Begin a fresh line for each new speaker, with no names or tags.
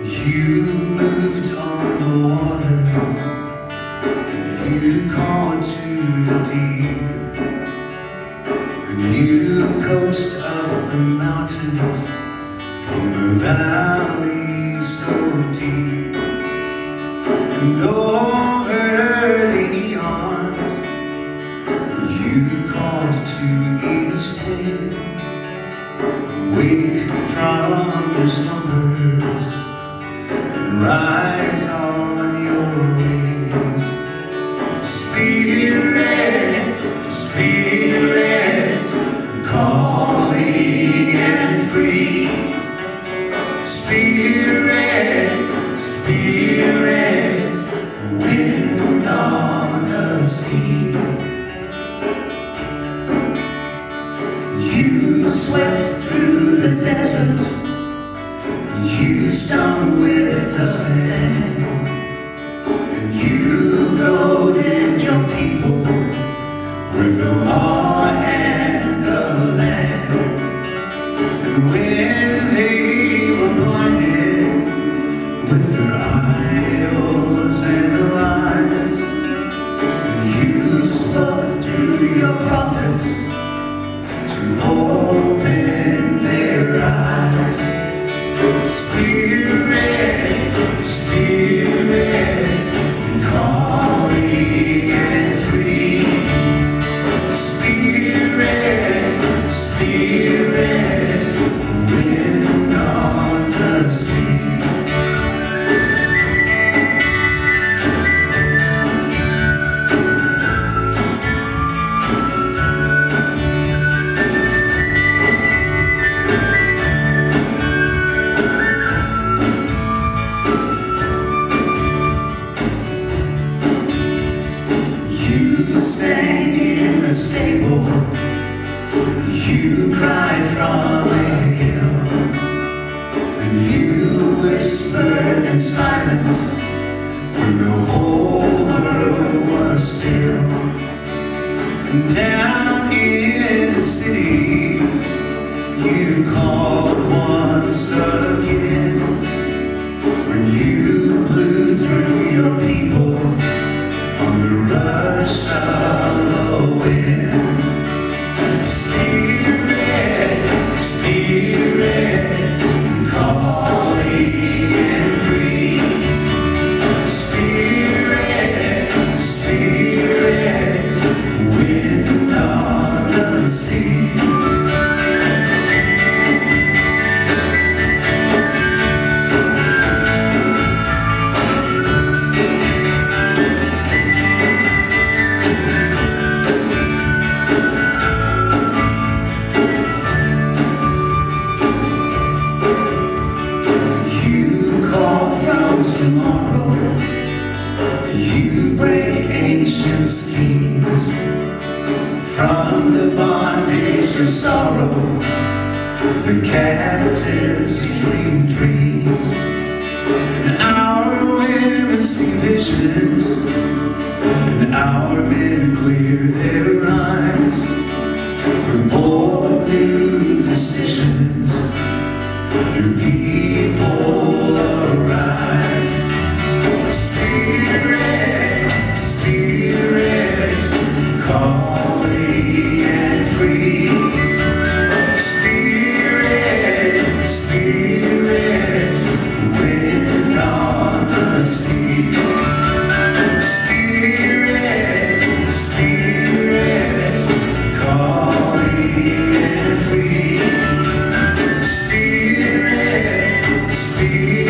You moved on the water, you called to the deep, and you coast up the mountains from the valleys so deep, and over the eons you called to each day. Wake from your slumbers and rise on your wings. Spirit, Spirit, calling and free. Spirit, Spirit, wind on the sea. You swept through the desert, you stung with the sand, and you goaded your people with the law and the land. And when they were blinded with their idols and lies, you spoke through your prophets to open their eyes. Spirit, Spirit, calling and free. Spirit, Spirit, wind on the sea. You sang in the stable, you cried from a hill, and you whispered in silence when the whole world was still. And down in the cities you called once again, when you blew through your people on the rush of a wind. Spirit, Spirit, calling and free. Spirit, Spirit, wind on the sea. Tomorrow, you break ancient schemes from the bondage of sorrow. The captives dream dreams, and our women see visions, and our men clear their eyes with bold new decisions. Your people arise. Spirit, Spirit, calling and free. Spirit, Spirit, wind on the sea. Spirit, Spirit, calling and free. Spirit, Spirit.